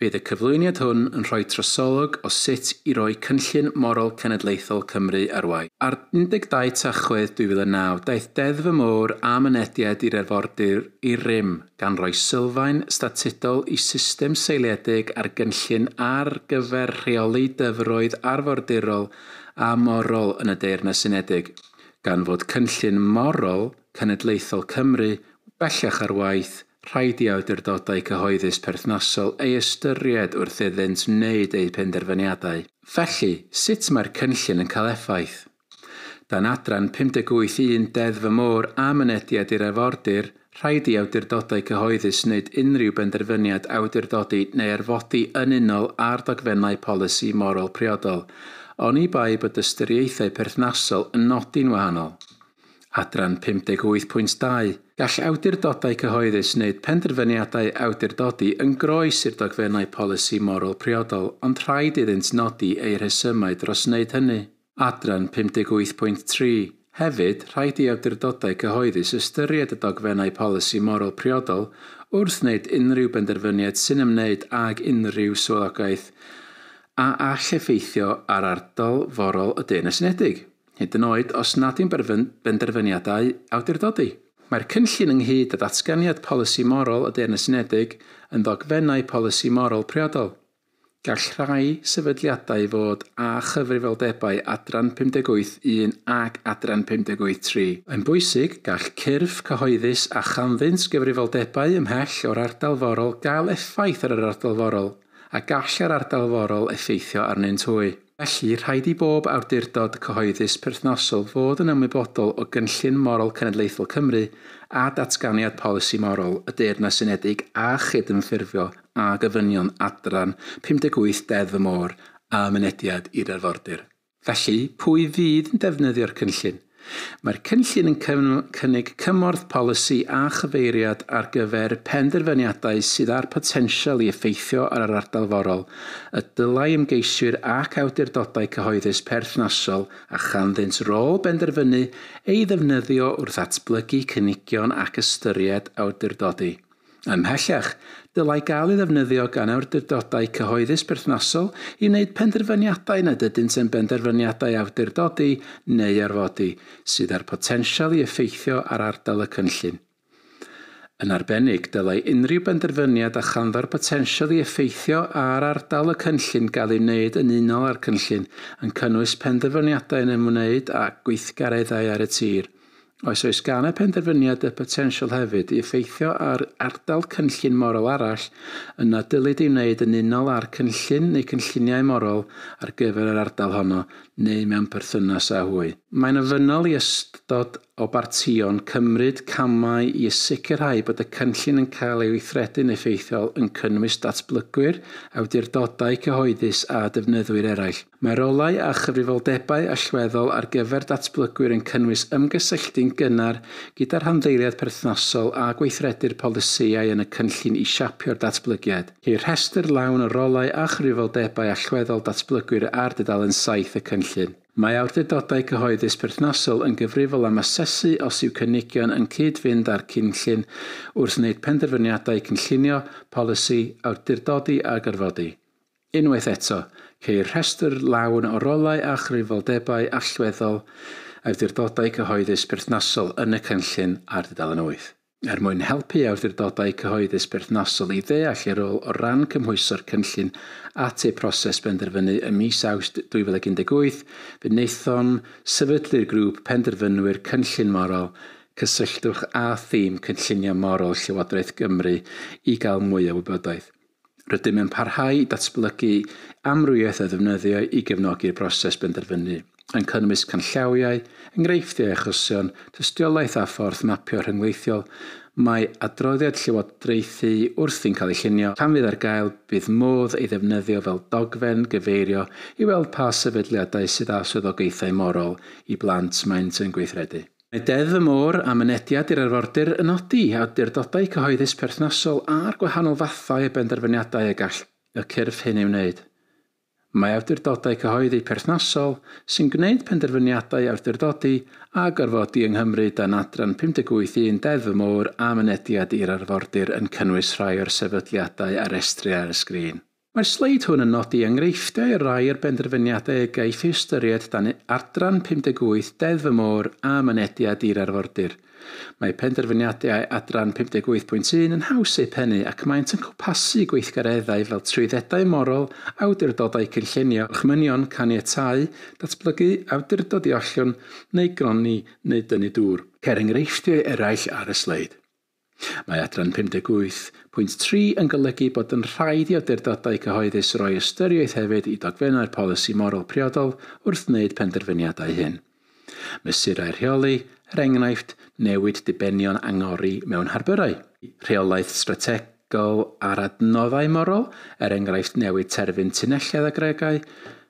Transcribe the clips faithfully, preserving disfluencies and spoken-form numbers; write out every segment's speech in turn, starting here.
Bydd y cyflwyniad hwn yn rhoi trosolwg o sut i roi Cynllun Morol Cenedlaethol Cymru ar wai. Ar un deg dau Tachwedd dwy fil a naw, daeth Deddf y Môr a mynediad i'r arfordir i rym gan roi sylfaen statudol i system seiliedig ar gynllun ar gyfer rheoli dyfroedd arfordirol a morol yn y Deyrnas Unedig, gan fod Cynllun Morol Cenedlaethol Cymru bellach ar waith, rhaid i awdurdodau cyhoeddus perthnasol ei ystyried wrth iddynt wneud eu penderfyniadau. Felly, sut mae'r cynllun yn cael effaith? Dan adran pum deg wyth un Deddf y Môr a mynediad i'r arfordir, rhaid i awdurdodau cyhoeddus wneud unrhyw benderfyniad awdurdodi neu arfodi yn unol ar dogfennau polisi morol priodol, oni bai bod ystyriaethau perthnasol yn nodi'n wahanol. Adran pum deg wyth pwynt dau. Gall awdurdodau cyhoeddus wneud penderfyniadau awdurdodi yn groes i'r dogfennau polisi morol priodol, ond rhaid iddynt nodi ei rhesymau dros wneud hynny. Adran pum deg wyth pwynt tri. Hefyd, rhaid i awdurdodau cyhoeddus ystyried y dogfennau polisi morol priodol wrth wneud unrhyw benderfyniad sy'n ymwneud ag unrhyw swyddogaeth a all effeithio ar ardal forol y Deyrnas Unedig, hyd yn oed os nad yw'n benderfyniadau awdurdodi. Mae'r cynllun ynghyd â datganiad polisi morol y Deyrnas Unedig yn ddogfennau polisi morol priodol. Gall rhai sefydliadau fod a chyfrifoldebau adran pum deg wyth un ag adran pum deg wyth tri. Yn bwysig, gall cyrff cyhoeddus a chanddynt gyfrifoldebau ymhell o'r ardal forol gael effaith ar yr ardal forol, a gall yr ardal forol effeithio arnynt hwy. Felly, rhaid i bob awdurdod cyhoeddus perthnosol fod yn ymwybodol o Gynllun Morol Cenedlaethol Cymru a datganiad polisi morol y Deyrnas Unedig a chydymffurfio a gofynion adran pum deg wyth Deddf y Môr a mynediad i'r arfordir. Felly, pwy fydd yn defnyddio'r cynllun? Mae'r cynllun yn cynnig cymorth polisi a chyfeiriad ar gyfer penderfyniadau sydd â'r potensial i effeithio ar yr ardal forol, y dylai ymgeiswyr ac awdurdodau cyhoeddus perthnasol a chanddynt rôl benderfynu ei ddefnyddio wrth atblygu cynigion ac ystyried awdurdodi. Ymhellach, dylai gael ei ddefnyddio gan awdurdodau cyhoeddus perthnasol i wneud penderfyniadau nad ydynt yn benderfyniadau awdurdodi neu arfodi, sydd â'r potensial i effeithio ar ardal y cynllun. Yn arbennig, dylai unrhyw benderfyniad a chanddo'r potensial i effeithio ar ardal y cynllun gael ei wneud yn unol â'r cynllun, yn cynnwys penderfyniadau yn ymwneud â gweithgareddau ar y tir. Oes oes gan y penderfyniad y potensial hefyd i effeithio ar ardal cynllun morol arall, yna dylid ei wneud yn unol â'r cynllun neu cynlluniau morol ar gyfer yr ardal honno, neu mewn perthynas â hwy. Mae'n ofynnol i ystod o bartion cymryd camau i sicrhau bod y cynllun yn cael ei weithredu'n effeithiol yn cynnwys datblygwyr, awdurdodau cyhoeddus a defnyddwyr eraill. Mae rolau a chyfrifoldebau allweddol ar gyfer datblygwyr yn cynnwys ymgysylltu'n gynnar gyda'r handdeiliad perthnasol a gweithredu'r polisïau yn y cynllun i siapio'r datblygiad. Ceir rhestr lawn o rolau a chyfrifoldebau allweddol datblygwyr ar dudalen saith y cynllun. Mae awdurdodau cyhoeddus perthnasol yn gyfrifol am asesu os yw cynigion yn cyd-fynd â'r cynllun wrth wneud penderfyniadau cynllunio, polisi, awdurdodi a gyrfodi. Unwaith eto, ceir rhestr lawn o rolau a chyfrifoldebau allweddol awdurdodau cyhoeddus perthnasol yn y cynllun ar dudalen wyth. Er mwyn helpu awdurdodau cyhoeddus perthnasol i ddeall ei rôl o ran cymhwyso'r cynllun at ei proses benderfynu ym mis Awst dwy fil ag un deg wyth, fe wnaethon sefydlu'r grŵp penderfynwyr Cynllun Morol, cysylltwch a thîm Cynllunio Morol Llywodraeth Cymru i gael mwy o wybodaeth. Rydym yn parhau i datblygu amrywiaeth o ddefnyddio i gefnogi'r broses benderfynu, yn cynnwys canllawiau, enghreifftiau achosion, tystiolaeth a ffordd mapio rhyngweithiol. Mae adroddiad llywodraethu wrthi'n cael ei llunio, pan fydd ar gael bydd modd ei ddefnyddio fel dogfen gyfeirio i weld pa sefydliadau sydd â swyddogaethau morol i blant maent yn gweithredu. Mae Deddf y Môr a mynediad i'r arfordir yn nodi awdurdodau cyhoeddus perthnasol a'r gwahanol fathau o benderfyniadau y gall y cyrff hyn ei wneud. Mae awdurdodau cyhoeddi perthnasol sy'n gwneud penderfyniadau awdurdodi a gorfodi yng Nghymru dan adran pum deg wyth un Deddf y Môr a mynediad i'r arfordir yn cynnwys rhai o'r sefydliadau a restri ar y sgrin. Mae'r sleid hwn yn nodi enghreifftiau y rai o'r benderfyniadau gaiff eu ystyried dan adran pum deg wyth Deddf y Môr a mynediad i'r arfordir. Mae penderfyniadau adran pum deg wyth pwynt un yn haws eu pennu ac maent yn cwmpasu gweithgareddau fel trwyddedau morol, awdurdodau cynllunio, chmynion caniatáu, datblygu awdurdodiollion neu gronni neu dynnu dŵr. Cer enghreifftiau eraill ar y sleid. Mae adran pum deg wyth pwynt tri yn golygu bod yn rhaid i awdurdodau cyhoeddus roi ystyriaeth hefyd i dogfennau'r polisi morol priodol wrth wneud penderfyniadau hyn. Mesurau rheoli, er enghraifft, newid dibenion angori mewn harbyrau. Rheolaeth strategol ar adnoddau morol, er enghraifft newid terfyn tunelliad a gregau,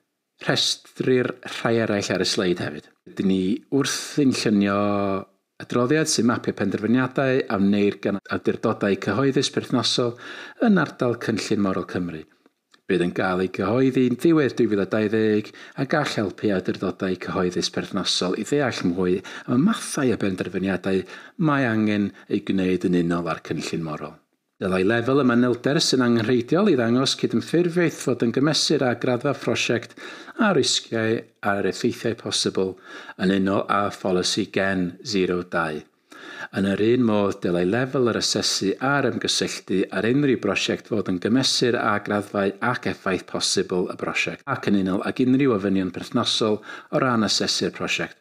rhestrir rhai eraill ar y sleid hefyd. Dyn ni wrth ddynllunio adroddiad sy'n mapio penderfyniadau a wneir gan awdurdodau cyhoeddus perthnosol yn ardal Cynllun Morol Cymru. Bydd yn cael ei gyhoeddi'n ddiwedd dwy fil a dau ddeg a gall helpu awdurdodau cyhoeddus perthnosol i ddeall mwy am y mathau o benderfyniadau mae angen ei gwneud yn unol ar Cynllun Morol. Dylai lefel y manylder sy'n angenrheidiol i ddangos cydymffurfiaeth fod yn gymesur â graddfa phrosiect a risgiau a'r effeithiau posibl yn unol â pholisi gen zero dau. Yn yr un modd, dylai lefel yr asesu a'r ymgysylltu ar unrhyw brosiect fod yn gymesur â graddfau ac effaith posibl y brosiect ac yn unol ag unrhyw ofynion perthnosol o ran asesu'r prosiect.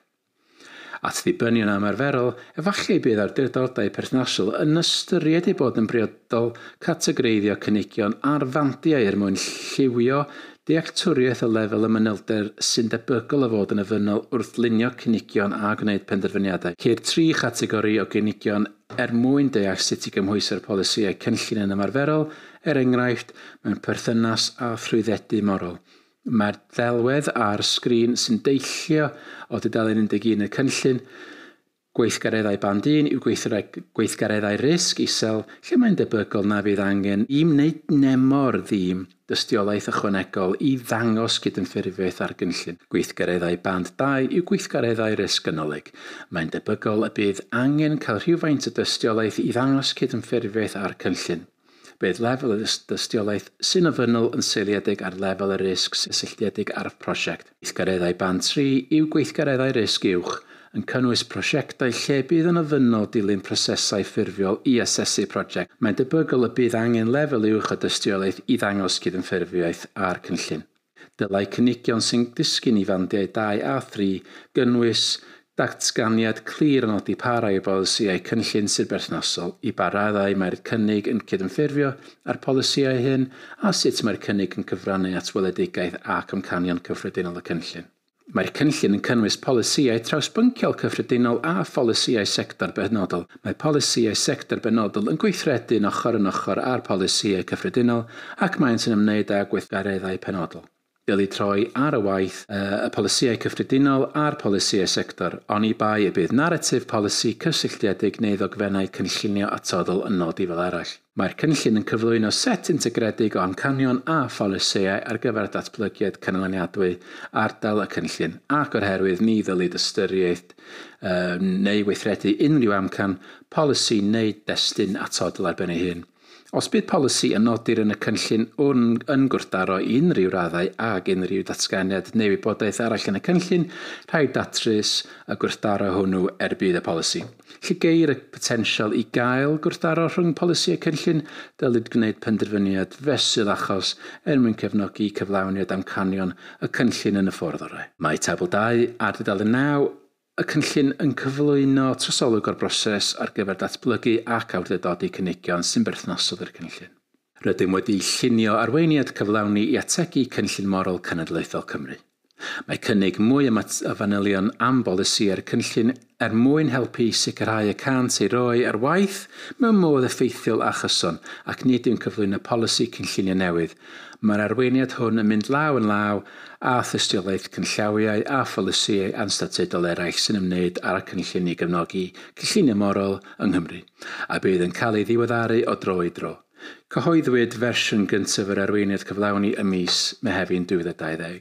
At ddibynion ymarferol, efallai bydd awdurdodau perthnosol yn ystyried ei bod yn briodol categoreiddio cynigion a'r fandiau er mwyn lliwio dealltwriaeth o lefel y manylder sy'n debygol o fod yn ofynnol wrth lunio cynigion a gwneud penderfyniadau. Ceir tri chategori o gynigion er mwyn deall sut i gymhwyso'r polisïau cynllun yn ymarferol, er enghraifft mewn perthynas a thrwyddedu morol. Mae'r ddelwedd ar sgrin sy'n deillio o dudalen un deg un y cynllun, gweithgareddau band un yw gweithgareddau risg isel, lle mae'n debygol na fydd angen i wneud nemo'r ddim dystiolaeth ychwanegol i ddangos cydymffurfiaeth ar gynllun. Gweithgareddau band dau yw gweithgareddau risg gynolig. Mae'n debygol y bydd angen cael rhywfaint o dystiolaeth i ddangos cydymffurfiaeth ar cynllun. Bydd lefel y dystiolaeth sy'n ofynnol yn seiliedig ar lefel y risg cysylltiedig ar prosiect. Gweithgareddau band tri yw gweithgareddau risg uwch, yn cynnwys prosiectau lle bydd yn ofynnol dilyn prosesau ffurfiol i asesu prosiect. Mae'n debygol y bydd angen lefel uwch o dystiolaeth i ddangos cydymffurfiaeth ar cynllun. Dylai cynigion sy'n disgyn i fandiau dau a thri gynnwys datganiad clir yn nodi parau o bolisïau cynllun sy'n berthnosol i ba raddau mae'r cynnig yn cydymffurfio ar polisïau hyn a sut mae'r cynnig yn cyfrannu at weledigaeth ac amcanion cyffredinol y cynllun. Mae'r cynllun yn cynnwys polisïau trawsbynciol cyffredinol a pholisïau sector benodol. Mae polisïau sector benodol yn gweithredu'n ochr yn ochr ar polisïau cyffredinol ac maent yn ymwneud â gweithgareddau penodol. Dylid troi ar y waith uh, y polisïau cyffredinol a'r polisïau sector, oni bai y bydd naratif polisi cysylltiedig neu ddogfennau cynllunio atodol yn nodi fel eraill. Mae'r cynllun yn cyflwyno set integredig o amcanion a pholisïau ar gyfer datblygiad canlyniadwy ardal y cynllun ac oherwydd ni ddylid ystyriaeth uh, neu weithredu unrhyw amcan, polisi neu destun atodol ar ben ei hun. Os bydd polisi yn nodir yn y cynllun yn gwrthdaro i unrhyw raddau ag unrhyw datganiad neu wybodaeth arall yn y cynllun, rhaid datrys y gwrthdaro hwnnw er bydd y polisi. Lle geir y potensial i gael gwrthdaro rhwng polisiau cynllun, dylid gwneud penderfyniad fesul achos er mwyn cefnogi cyflawniad amcanion y cynllun yn y ffordd orau. Mae tabl dau ar dudalen naw y cynllun yn cyflwyno trosolwg o'r broses ar gyfer datblygu ac awdurdodi cynigion sy'n berthnosol i'r cynllun. Rydym wedi llunio arweiniad cyflawni i ategu Cynllun Morol Cenedlaethol Cymru. Mae cynnig mwy am y fanylion am bolisi ar cynllun er mwyn helpu sicrhau y cant ei roi ar waith mewn modd effeithiol a chyson ac nid yw'n cyflwyno polisi cynllunio newydd. Mae'r arweiniad hwn yn mynd law yn law a thystiolaeth cynllawiau a pholisïau anstatudol eraill sy'n ymwneud ar y cynllun i gefnogi Gynllunio Morol yng Nghymru a bydd yn cael ei ddiweddaru o dro i dro. Cyhoeddwyd fersiwn gyntaf yr arweiniad cyflawni ym mis Mehefin dwy fil a dau ddeg.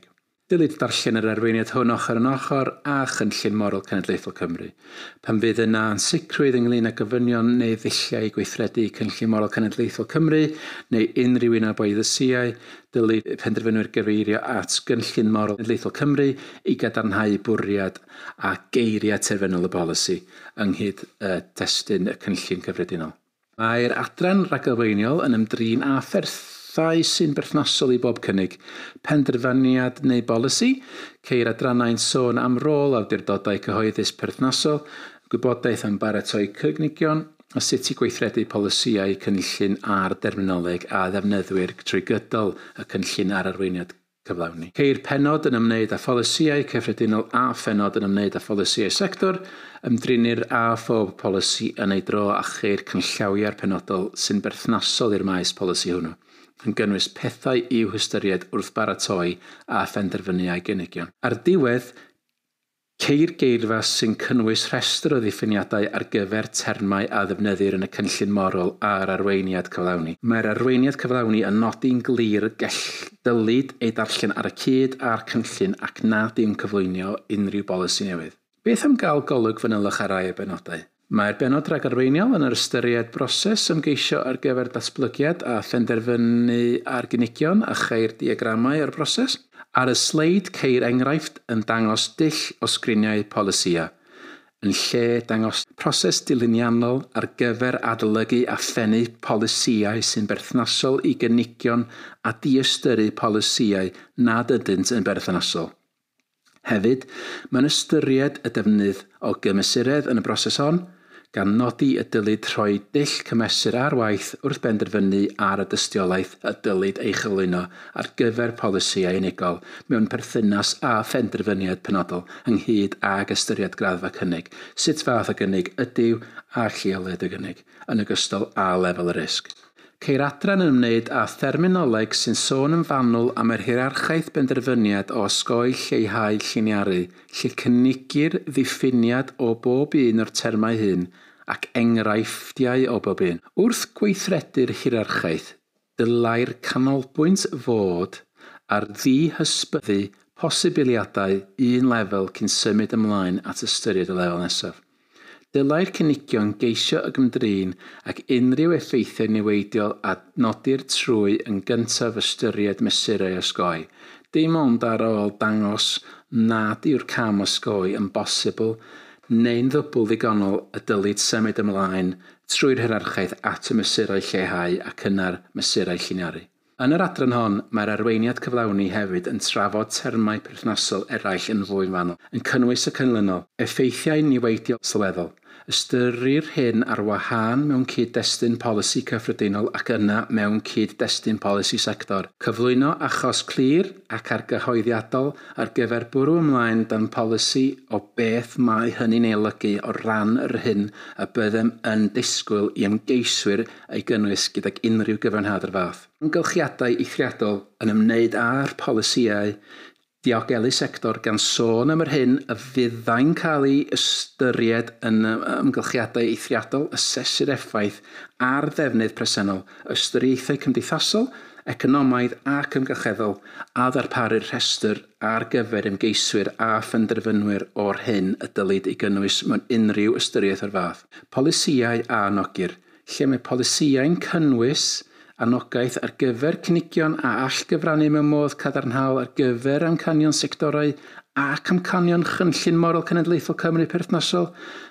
Dylid darllen yr arweiniad hwn ochr yn ochr a Cynllun Morol Cenedlaethol Cymru. Pan fydd yna yn sicrwydd ynglyn â gofynion neu ddulliau gweithredu Cynllun Morol Cenedlaethol Cymru neu unrhyw un o boeddysïau, dylid penderfynwyr gyfeirio at Gynllun Morol Cenedlaethol Cymru i gadarnhau bwriad a geiriau terfynol y bolisi ynghyd y testun y cynllun cyffredinol. Mae'r adran rhagofeiniol yn ymdrin â pherthau sy'n berthnasol i bob cynnig, penderfyniad neu bolisi, ceir adrannau'n sôn am rôl awdurdodau cyhoeddus perthnasol, gwybodaeth am baratoi cygnigion, a sut i gweithredu polisïau cynllun a'r derminoleg a ddefnyddwyr trwy gydol y cynllun ar arweiniad cyflawni. Ceir penod yn ymwneud â pholisïau cyffredinol a phenod yn ymwneud â pholisïau sector, ymdrinir a phob polisi yn ei dro a cheir cynllawiau'r penodol sy'n berthnasol i'r maes polisi hwnnw, yn gynnwys pethau i'w hystyried wrth baratoi a phenderfyniau gynigion. Ar diwedd, ceir geirfa sy'n cynnwys rhestr o ddiffiniadau ar gyfer termau a ddefnyddir yn y cynllun morol a'r arweiniad cyflawni. Mae'r arweiniad cyflawni yn nodi'n glir gell dylid ei darllen ar y cyd a'r cynllun ac nad yw'n cyflwynio unrhyw bolisi newydd. Beth am gael golwg fanylach ar rai y benodau? Mae'r benod rhagarweiniol yn yr ystyried broses ymgeisio ar gyfer datblygiad a phenderfynu ar gynigion a cheir diagramau o'r broses. Ar y sleid, ceir enghraifft yn dangos dull o sgriniau polisïau, yn lle dangos proses diliniannol ar gyfer adolygu a phennu polisïau sy'n berthnasol i gynigion a diystyru polisïau nad ydynt yn berthnasol. Hefyd, mae'n ystyried y defnydd o gymesuredd yn y broses hon, gan nodi y dylid rhoi dull cymesur ar waith wrth benderfynu ar y dystiolaeth y dylid ei chyflwyno ar gyfer polisïau unigol mewn perthynas a phenderfyniad penodol ynghyd ag ystyried graddfa cynnig, sut fath o gynnig ydyw a lleoliad y gynnig, yn ogystal â lefel y risg. Ceir adran yn ymwneud â therminoleg sy'n sôn yn fanwl am yr hierarchaeth benderfyniad o osgoi lleihau lliniaru, lle cynnigir ddiffiniad o bob un o'r termau hyn ac enghreifftiau o bob un. Wrth gweithredu'r hierarchaeth, dylai'r canolbwynt fod ar ddihysbyddu posibiliadau un lefel cyn symud ymlaen at ystyried y lefel nesaf. Dylai'r cynigion geisio y gymdrin ac unrhyw effeithiau niweidiol a nodir trwy yn gyntaf ystyried mesurau osgoi, dim ond ar ôl dangos nad yw'r cam osgoi yn bosibl neu'n ddwbl ddigonol y dylid symud ymlaen trwy'r hierarchaeth at y mesurau lleihau ac yna'r mesurau lliniaru. Yn yr adran hon, mae'r arweiniad cyflawni hefyd yn trafod termau perthnasol eraill yn fwy fanwl, yn cynnwys y cynlynol, effeithiau niweidiol sylweddol. Ystyrir hyn ar wahân mewn cyd-destun polisi cyffredinol ac yna mewn cyd-destun polisi sector. Cyflwyno achos clir ac argyhoeddiadol ar gyfer bwrw ymlaen dan polisi o beth mae hynny'n ei olygu o ran yr hyn y byddem yn disgwyl i ymgeiswyr ei gynnwys gydag unrhyw gyfiawnhad o'r fath. Ynghylchiadau eithriadol yn ymwneud â'r polisïau diogelu sector gan sôn am yr hyn y fyddai'n cael ei ystyried yn ymgylchiadau eithriadol, asesu'r effaith a'r ddefnydd presennol, ystyriaethau cymdeithasol, economaidd ac ymgylcheddol, a ddarparu'r rhestr ar gyfer ymgeiswyr a phenderfynwyr o'r hyn y dylid ei gynnwys mewn unrhyw ystyriaeth o'r fath. Polisïau a nogir, lle mae polisïau'n cynnwys anogaeth ar gyfer cynigion a allgyfrannu mewn modd cadarnhaol ar gyfer amcanion sectorau ac amcanion Cynllun Morol Cenedlaethol Cymru perthnasol,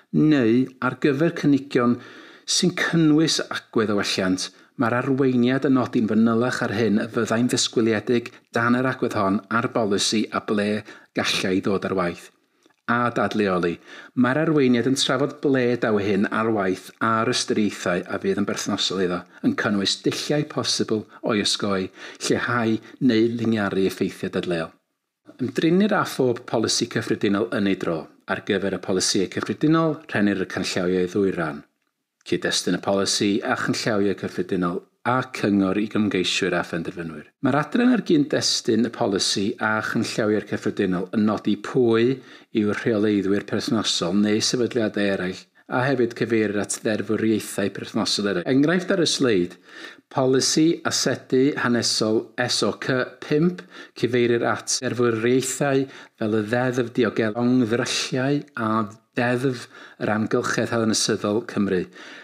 neu ar gyfer cynigion sy'n cynnwys agwedd o welliant. Mae'r arweiniad yn nodi'n fanylach ar hyn y fyddai'n ddisgwyliedig dan yr agwedd hon ar bolisi a ble gallai ddod ar waith. A dadleoli, mae'r arweiniad yn trafod ble daw hyn ar waith a'r ystyriaethau a fydd yn berthnasol iddo, yn cynnwys dulliau posibl o'i osgoi, lleihau neu liniaru effeithiau dadleol. Ymdrinir â phob polisi cyffredinol yn ei dro, ar gyfer y polisïau cyffredinol, rhennir y canllawiau ddwy ran. Cyd-destun y polisi a chanllawiau cyffredinol a cyngor i gymgeiswyr a phenderfynwyr. Mae'r adran ar gyd-destun y polisi a chanllawiau'r cyffredinol yn nodi pwy yw'r rheoleiddwyr perthnasol neu sefydliadau eraill a hefyd cyfeirir at dderfwriaethau perthnosol eraill. Enghraifft ar y sleid, polisi asetu hanesol S O C pump cyfeirir at dderfwriaethau fel y ddeddf diogel ongddrylliau a ddeddf yr amgylchedd hanesyddol Cymru,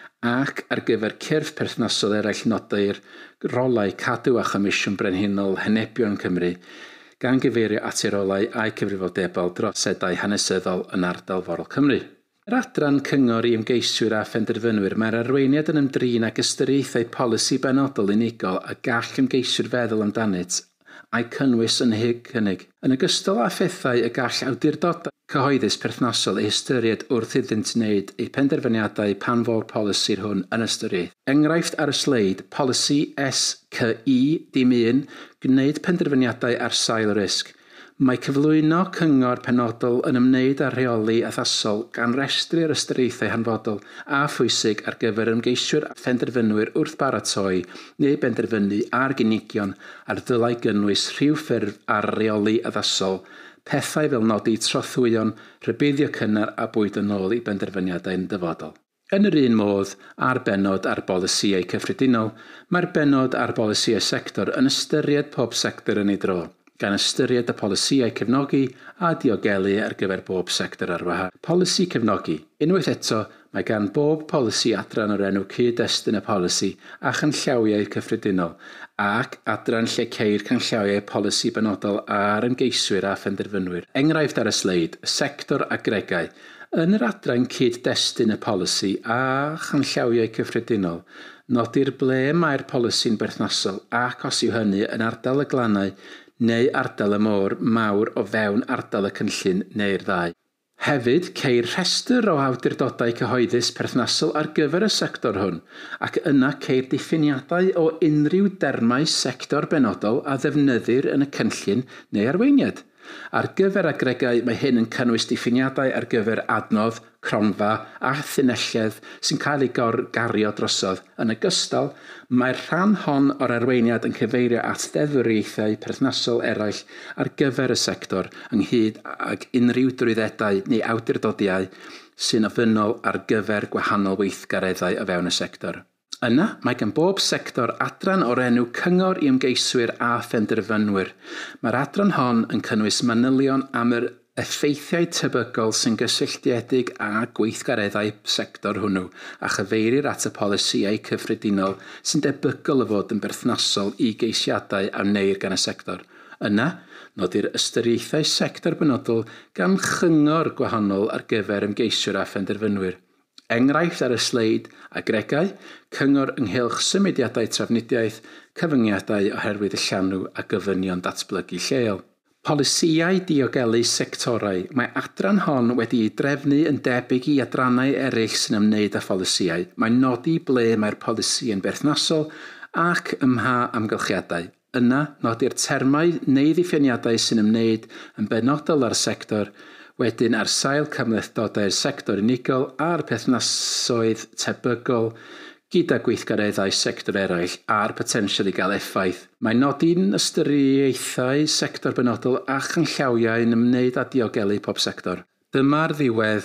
ac ar gyfer cyrff perthnosol eraill nodir rolau cadw a chomisiwn brenhinol henebion Cymru, gan gyfeirio at ei rolau a'i cyfrifodebol dros sedau hanesyddol yn ardal Forol Cymru. Yr adran cyngor i ymgeiswyr a phenderfynwyr, mae'r arweiniad yn ymdrin ag ystyriaethau polisi benodol unigol a gall ymgeiswyr feddwl amdanynt a'i cynnwys yn hynny. Yn ogystal â phethau y gall awdurdodau cyhoeddus perthnosol eu hystyried wrth iddynt wneud eu penderfyniadau pan fo'r polisi'r hwn yn ystyriaeth. Enghraifft ar y sleid, polisi S C I dim un, gwneud penderfyniadau ar sail risg. Mae cyflwyno cyngor penodol yn ymwneud â rheoli addasol gan restru'r ystyriaethau hanfodol a phwysig ar gyfer ymgeiswyr a phenderfynwyr wrth baratoi neu benderfynu ar gynigion ar ddylai gynnwys rhyw ffurf ar reoli addasol, pethau fel nodi trothwyon, rhybuddio cynnar a bwyd yn ôl i benderfyniadau'n dyfodol. Yn yr un modd, ar benod ar bolisïau cyffredinol, mae'r benod ar bolisïau sector yn ystyried pob sector yn ei dro, gan ystyried y polisïau cefnogi a diogelu ar gyfer bob sector ar wahân. Polisi cefnogi. Unwaith eto, mae gan bob polisi adran o'r enw cyd-destun y polisi a chanllawiau cyffredinol, ac adran lle ceir canllawiau polisi benodol ar ymgeiswyr a phenderfynwyr. Enghraifft ar y sleid, y sector a gregau. Yn yr adran cyd-destun y polisi a chanllawiau cyffredinol, nodir ble mae'r polisi'n berthnasol ac os yw hynny yn ardal y glannau neu ardal y môr mawr o fewn ardal y cynllun neu'r ddau. Hefyd, ceir rhestr o awdurdodau cyhoeddus perthnasol ar gyfer y sector hwn, ac yna ceir diffiniadau o unrhyw dermau sector benodol a ddefnyddir yn y cynllun neu arweiniad. Ar gyfer agregau, mae hyn yn cynnwys diffiniadau ar gyfer adnodd, cronfa a thynelledd sy'n cael ei gario drosodd. Yn ogystal, mae'r rhan hon o'r arweiniad yn cyfeirio at ddeddfwriaethau perthnasol eraill ar gyfer y sector ynghyd ag unrhyw drwyddedau neu awdurdodiau sy'n ofynnol ar gyfer gwahanol weithgareddau o fewn y sector. Yna, mae gan bob sector adran o'r enw cyngor i ymgeiswyr a phenderfynwyr. Mae'r adran hon yn cynnwys manylion am yr effeithiau tebygol sy'n gysylltiedig â gweithgareddau sector hwnnw a chyfeirir at y polisïau cyffredinol sy'n debygol o fod yn berthnasol i geisiadau a wneir gan y sector. Yna, nodir ystyriaethau sector benodol gan chyngor gwahanol ar gyfer ymgeiswyr a phenderfynwyr. Enghraifft ar y sleid, agregau, cyngor ynghylch symudiadau trafnidiaeth, cyfyngiadau oherwydd y llanw a gyfynion datblygu lleol. Polisïau diogelu sectorau. Mae adran hon wedi ei drefnu yn debyg i adrannau eraill sy'n ymwneud â pholisïau. Mae'n nodi ble mae'r polisi yn berthnasol ac ymha amgylchiadau. Yna, nodir termau neu diffiniadau sy'n ymwneud yn benodol ar sector, wedyn ar sail cymlethdodau'r sector unigol a'r perthnasoedd tebygol gyda gweithgareddau sector eraill a'r potensial i gael effaith. Mae nodi'n ystyriaethau sector benodol a chanllawiau yn ymwneud â diogelu pob sector. Dyma'r ddiwedd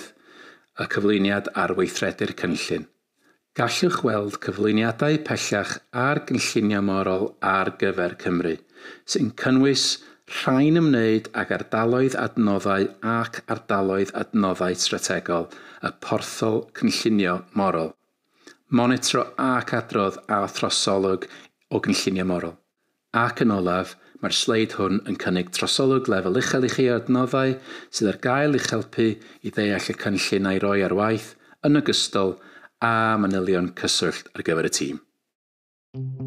y cyflwyniad ar weithredu'r cynllun. Gallwch weld cyflwyniadau pellach ar Gynllunio Morol ar gyfer Cymru, sy'n cynnwys rhain ymwneud ag ardaloedd adnoddau ac ardaloedd adnoddau strategol, y porthol Cynllunio Morol. Monitro ac Adrodd a Trosolwg o Gynllunio Morol. Ac yn olaf, mae'r sleid hwn yn cynnig trosolwg lefel uchel i chi o adnoddau sydd ar gael i'ch helpu i ddeall y cynllun a'i roi ar waith, yn ogystal a manylion cyswllt ar gyfer y tîm.